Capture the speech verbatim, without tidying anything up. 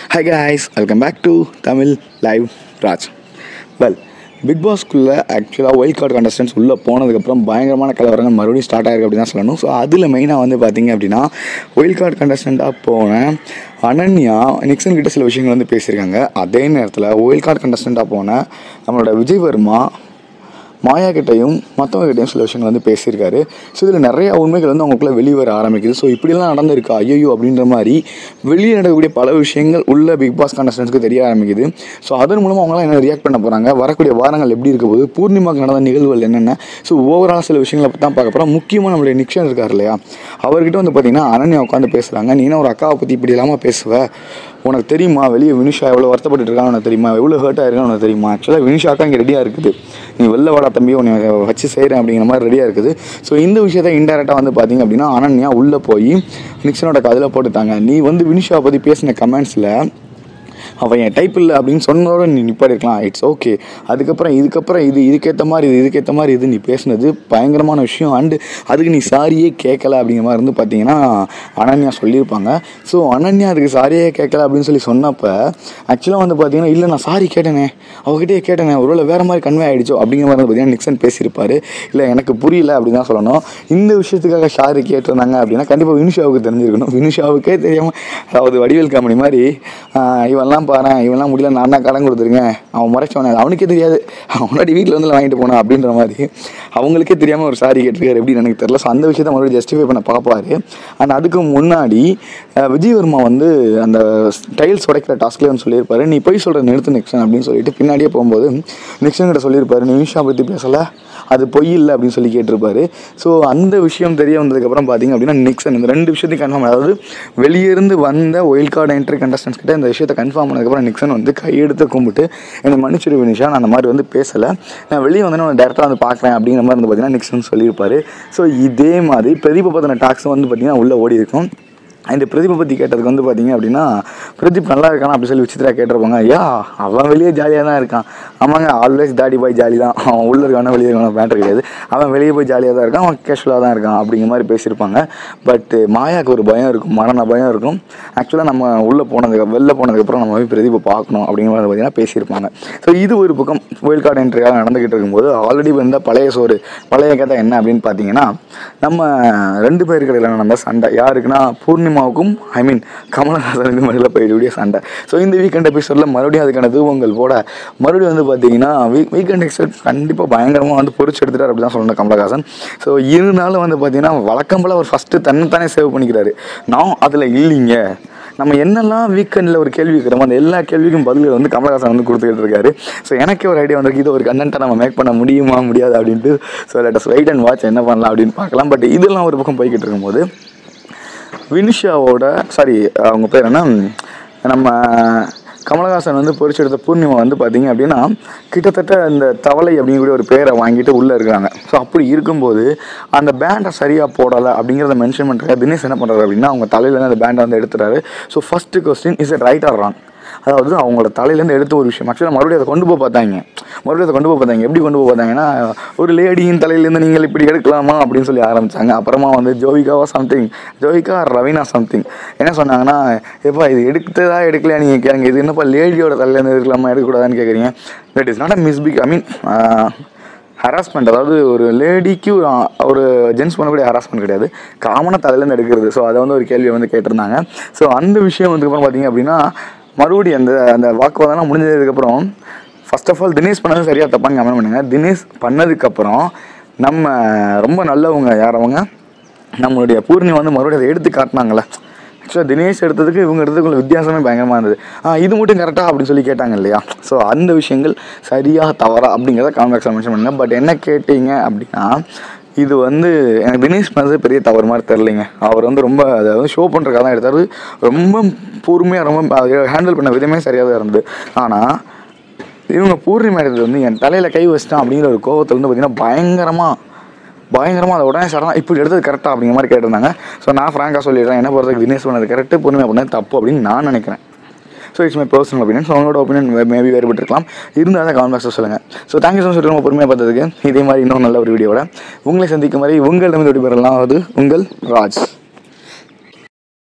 Hi guys, welcome back to Tamil Live Raj. Well, Bigg Boss குள்ள ஆக்சுவலாக wild card contestants உள்ளே போனதுக்கப்புறம் பயங்கரமான கலவரங்கள் மறுபடியும் ஸ்டார்ட் ஆயிருக்கு அப்படின்னு தான் சொல்லணும். ஸோ அதில் மெயினாக வந்து பார்த்திங்க அப்படின்னா ஒயில்ட் கார்டு கண்டஸ்டண்ட்டாக போன அனன்யா நிக்சன் கிட்ட சில விஷயங்கள் வந்து பேசியிருக்காங்க. அதே நேரத்தில் ஒயில்ட் கார்டு கண்டஸ்டண்ட்டாக போன நம்மளோட விஜய் வர்மா மாயா கிட்டையும் மற்றவங்ககிட்டையும் சில விஷயங்கள் வந்து பேசியிருக்காரு. ஸோ இதில் நிறையா உண்மைகள் வந்து அவங்களுக்குள்ள வெளியே வர ஆரம்பிக்குது. ஸோ இப்படிலாம் நடந்திருக்கா ஐயோ அப்படின்ற மாதிரி வெளியே நடக்கக்கூடிய பல விஷயங்கள் உள்ள பிக் பாஸ் கண்டஸ்டன்ஸ்க்கு தெரிய ஆரம்பிக்குது. ஸோ அதன் மூலமாக அவங்களாம் என்ன ரியாக்ட் பண்ண போகிறாங்க, வரக்கூடிய வாரங்கள் எப்படி இருக்க போது, பூர்ணிமாவுக்கு நடந்த நிகழ்வுகள் என்னென்ன, ஸோ ஓவரால் சில விஷயங்களை தான் பார்க்க போகிறோம். முக்கியமாக நம்மளுடைய நிக்சன் இருக்கார் இல்லையா, அவர்கிட்ட வந்து பார்த்திங்கன்னா அனன்யா உட்காந்து பேசுகிறாங்க. நீ என்ன ஒரு அக்காவை பற்றி இப்படி இல்லாமல் பேசுவ, உனக்கு தெரியுமா வெளியே வினுஷா எவ்வளோ வருத்தப்பட்டு இருக்கான்னு உனக்கு தெரியுமா, எவ்வளோ ஹர்ட் ஆயிருக்கான்னு உனக்கு தெரியுமா, ஆக்சுவலாக வினுஷாக்கா இங்கே ரெடியாக இருக்குது, நீ வெளில வாடா தம்பி உன்னை வச்சு செய்கிறேன் அப்படிங்கிற மாதிரி ரெடியாக இருக்குது. ஸோ இந்த விஷயத்தை இன்டெரக்டாக வந்து பார்த்திங்க அப்படின்னா அனன்யா உள்ளே போய் நிக்சனோட கதில் போட்டுட்டாங்க. நீ வந்து வினுஷாவை பற்றி பேசின கமெண்ட்ஸில் அவன் என் டைப் இல்லை அப்படின்னு சொன்னதோட நீ நிப்பாடிருக்கலாம், இட்ஸ் ஓகே. அதுக்கப்புறம் இதுக்கப்புறம் இது இதுக்கேற்ற மாதிரி இது இதுக்கேற்ற மாதிரி இது நீ பேசுனது பயங்கரமான விஷயம், அண்டு அதுக்கு நீ சாரியே கேட்கல அப்படிங்கிற மாதிரி வந்து பார்த்தீங்கன்னா அனன்யா சொல்லியிருப்பாங்க. ஸோ அனன்யா அதுக்கு சாரியே கேட்கல அப்படின்னு சொல்லி சொன்னப்போ ஆக்சுவலாக வந்து பார்த்தீங்கன்னா இல்லை நான் சாரி கேட்டேனே, அவகிட்டே கேட்டேனே, ஒருவேளை வேறு மாதிரி கன்வே ஆகிடுச்சோ அப்படிங்கிற மாதிரி வந்து பார்த்தீங்கன்னா நிக்சன் பேசியிருப்பார். இல்லை எனக்கு புரியல அப்படின்னு தான் சொல்லணும். இந்த விஷயத்துக்காக சாரி கேட்டிருந்தாங்க அப்படின்னா கண்டிப்பாக வினுஷாவுக்கு தெரிஞ்சிருக்கணும். வினுஷாவுக்கே தெரியாமல், அதாவது வடிவேல் காமெடி மாதிரி இவெல்லாம் பாரு இவெல்லாம் முடியல நான் தான் கடன் கொடுத்துருக்கேன், அவன் முறைச்சவனே அவனுக்கே தெரியாது, அவனாடி வீட்டில் வந்து வாங்கிட்டு போனான் அப்படின்ற மாதிரி அவங்களுக்கே தெரியாமல் ஒரு சாரி கேட்டிருக்காரு எப்படின்னு எனக்கு தெரியல. ஸோ அந்த விஷயத்தை மறுபடியும் ஜஸ்டிஃபை பண்ண பார்ப்பாரு. அண்ட் அதுக்கு முன்னாடி விஜய் வர்மா வந்து அந்த டைல்ஸ் உடைக்கிற டாஸ்க்லேயே வந்து சொல்லியிருப்பாரு, நீ போய் சொல்கிற நிறுத்து நிக்சன் அப்படின்னு சொல்லிட்டு பின்னாடியே போகும்போது நிக்சன் கிட்ட சொல்லியிருப்பாரு, நீ விஷயம் பற்றி பேசலை, அது பொய் இல்லை அப்படின்னு சொல்லி கேட்டிருப்பாரு. ஸோ அந்த விஷயம் தெரிய வந்ததுக்கப்புறம் பார்த்திங்க அப்படின்னா நிக்சன் இந்த ரெண்டு விஷயத்தையும் கன்ஃபார்ம், அதாவது வெளியிருந்து வந்த ஒயில்ட் கார்டு என்ட்ரி கண்டஸ்டன்ஸ் கிட்ட இந்த விஷயத்தை கன்ஃபார்ம் பண்ணதுக்கப்புறம் நிக்சன் வந்து கையெடுத்து கும்பிட்டு என்னை மன்னிச்சிரு வினிஷா, நான் அந்த மாதிரி வந்து பேசலை, நான் வெளியே வந்து நான் டேரெக்டாக வந்து பார்க்குறேன் அப்படிங்கிற மாதிரி வந்து பார்த்திங்கன்னா நிக்சன் சொல்லியிருப்பார். ஸோ இதே மாதிரி பிரதீபை பற்றின டாக்ஸ் வந்து பார்த்திங்கன்னா உள்ளே ஓடி இருக்கும். இந்த பிரதீப்பை பற்றி கேட்டதுக்கு வந்து பார்த்திங்க அப்படின்னா பிரதீப் நல்லா இருக்கானா அப்படி சொல்லி விசித்திரா கேட்டிருப்பாங்க. ஐயா அவன் வெளியே ஜாலியாக தான் இருக்கான், ஆமாங்க ஆல்வேஸ் தாடி பாய் ஜாலி தான், அவன் உள்ளே இருக்கான வெளியே இருக்கான பேட்டர் கிடையாது, அவன் வெளியே போய் ஜாலியாக தான் இருக்கான், அவன் கேஷுவலாக தான் இருக்கான் அப்படிங்கிற மாதிரி பேசியிருப்பாங்க. பட் மாயாவுக்கு ஒரு பயம் இருக்கும், மரண பயம் இருக்கும். ஆக்சுவலாக நம்ம உள்ளே போனதுக்கு வெளில போனதுக்கப்புறம் நம்ம போய் பிரதீப்பை பார்க்கணும் அப்படிங்கிற மாதிரி பார்த்திங்கன்னா பேசியிருப்பாங்க. ஸோ இது ஒரு பக்கம் ஒயில்ட் கார்டு என்ட்ரியாக நடந்துக்கிட்டு இருக்கும்போது ஆல்ரெடி வந்த பழைய சோறு பழைய கதை என்ன அப்படின்னு பார்த்தீங்கன்னா நம்ம ரெண்டு பேருக்கு இடையில நடந்த சண்டை, யாருக்குன்னா பூர்ணிமாவுக்கும் ஐ மீன் கமலஹாசனுக்கும் மறுபடியும் போயிடக்கூடிய சண்டை. ஸோ இந்த வீக்கெண்ட் எபிசோடில் மறுபடியும் அதுக்கான தூவங்கள் போட மறுபடியும் வந்து பார்த்தீங்கன்னா வீக் வீக்கெண்ட் எபிசோட் கண்டிப்பாக பயங்கரமாக வந்து பொறிச்சு எடுத்துட்டார் அப்படி தான் சொல்லணும் கமலஹாசன். ஸோ இருந்தாலும் வந்து பார்த்தீங்கன்னா வழக்கம் போல் அவர் ஃபஸ்ட்டு தன்னைத்தானே சேவ் பண்ணிக்கிறாரு. நான் அதில் இல்லைங்க, நம்ம என்னெல்லாம் வீக்கெண்டில் ஒரு கேள்வி இருக்கிறோமோ அந்த எல்லா கேள்விக்கும் பதில் வந்து கமலஹாசன் வந்து கொடுத்துக்கிட்டு இருக்காரு. ஸோ எனக்கே ஒரு ஐடியா வந்திருக்கு, இது ஒரு கண்டென்ட்டாக நம்ம மேக் பண்ண முடியுமா முடியாது அப்படின்ட்டு. So let us wait and watch என்ன பண்ணலாம் அப்படின்னு பார்க்கலாம். பட் இதெல்லாம் ஒரு பக்கம் போய்கிட்டு இருக்கும்போது வினுஷாவோட சாரி அவங்க பேர் என்ன, நம்ம கமலஹாசன் வந்து பொறிச்சு எடுத்த பூர்ணிமா வந்து பார்த்திங்க அப்படின்னா கிட்டத்தட்ட இந்த தவளை அப்படிங்கக்கூடிய ஒரு பேரை வாங்கிட்டு உள்ளே இருக்கிறாங்க. ஸோ அப்படி இருக்கும்போது அந்த பேண்டை சரியாக போடலை அப்படிங்கிறத மென்ஷன் பண்ணுறாரு. தினேஷ் என்ன பண்ணுறாரு அப்படின்னா அவங்க தலையிலேருந்து அந்த பேண்டை வந்து எடுத்துறாரு. So first question is it right or wrong, அதாவது அவங்களோட தலையிலேருந்து எடுத்த ஒரு விஷயம் ஆக்சுவலாக மறுபடியும் அதை கொண்டு போய் பார்த்தாங்க மறுபடியும் அதை கொண்டு போய் பார்த்தாங்க எப்படி கொண்டு போய் பார்த்தாங்கன்னா ஒரு லேடியின் தலையிலேருந்து நீங்கள் இப்படி எடுக்கலாமா அப்படின்னு சொல்லி ஆரம்பித்தாங்க. அப்புறமா வந்து ஜோவிகாவா சம்திங் ஜோவிகா ரவீனா சம்திங் என்ன சொன்னாங்கன்னா, எப்பா இது எடுத்ததா எடுக்கலையா நீங்கள் கேளுங்க, இது என்னப்பா லேடியோட தலையிலேருந்து எடுக்கலாமா எடுக்கக்கூடாதான்னு கேட்குறீங்க. That is not a mispick I mean harassment, அதாவது ஒரு லேடிக்கு ஒரு ஒரு ஜென்ஸ் பண்ணக்கூடிய ஹராஸ்மெண்ட் கிடையாது, காமனாக தலையிலேருந்து எடுக்கிறது. ஸோ அதை வந்து ஒரு கேள்வியை வந்து கேட்டிருந்தாங்க. ஸோ அந்த விஷயம் வந்துக்கப்புறம் பார்த்திங்க அப்படின்னா மறுபடியும் அந்த அந்த வாக்குவாதம்லாம் முடிஞ்சதுக்கப்புறம் ஃபர்ஸ்ட் ஆஃப் ஆல் தினேஷ் பண்ணது சரியாக தப்பான்னு கமெண்ட் பண்ணுங்கள். தினேஷ் பண்ணதுக்கப்புறம் நம்ம ரொம்ப நல்லவங்க யாரவங்க நம்மளுடைய பூர்ணிமா வந்து மறுபடியும் அதை எடுத்து காட்டினாங்களே. ஆக்சுவலாக தினேஷ் எடுத்ததுக்கு இவங்க எடுத்ததுக்குள்ள வித்தியாசமே பயங்கரமாக இருந்தது. இது மட்டும் கரெக்டாக அப்படின்னு சொல்லி கேட்டாங்க இல்லையா. ஸோ அந்த விஷயங்கள் சரியாக தவறா அப்படிங்கிறத காமெண்ட் பாக்ஸில் மென்ஷன் பண்ணுங்கள். பட் என்ன கேட்டீங்க அப்படின்னா இது வந்து எனக்கு தினேஷ் பண்ணது பெரிய தவறு மாதிரி தெரிலிங்க. அவர் வந்து ரொம்ப அதை வந்து ஷோ பண்ணுறக்காக தான் எடுத்தார், ரொம்ப பொறுமையாக ரொம்ப ஹேண்டில் பண்ண விதமே சரியாக தான் இருந்தது. ஆனால் இவங்க பூர்ணிமா எடுத்தது வந்து என் தலையில் கை வச்சிட்டான் அப்படிங்கிற ஒரு கோவத்தில் வந்து பார்த்திங்கன்னா பயங்கரமாக பயங்கரமாக அதை உடனே சடனாக இப்படி எடுத்தது கரெக்டாக அப்படிங்கிற மாதிரி கேட்டிருந்தாங்க. ஸோ நான் ஃப்ராங்காக சொல்லிடுறேன், என்ன பொறுத்தவரைக்கும் தினேஷ் பண்ணது கரெக்டு, பூர்ணிமா பண்ணது தப்பு அப்படின்னு நான் நினைக்கிறேன். So it's my personal opinion. So உங்களோட ஒப்பீனியன் மேபி வேறுபட்டு இருக்கலாம், இருந்தால் தான் கமெண்ட் பாக்ஸில் சொல்லுங்கள். ஸோ தேங்க்யூ ஸோ மச் ரொம்ப பொறுமையாக பார்த்ததுக்கு. இதே மாதிரி இன்னும் நல்ல ஒரு வீடியோட உங்களை சந்திக்கும் வரை உங்களிடம் விடைபெறலாம். அது உங்கள் ராஜ்.